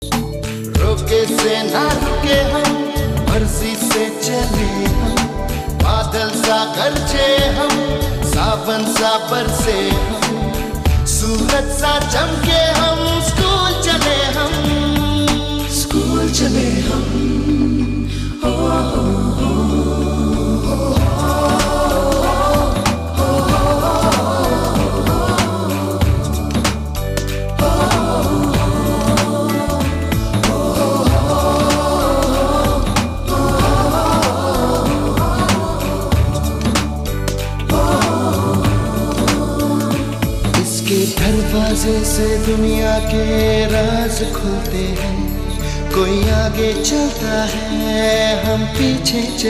रोके से ना रुके हम, मर्जी से चले हम, बादल सा गरजे हम, सावन सा बरसे हम, सूरज सा चमके हम, स्कूल चले हम, स्कूल चले हम। दरवाजे से दुनिया के राज खुलते हैं, कोई आगे चलता है हम पीछे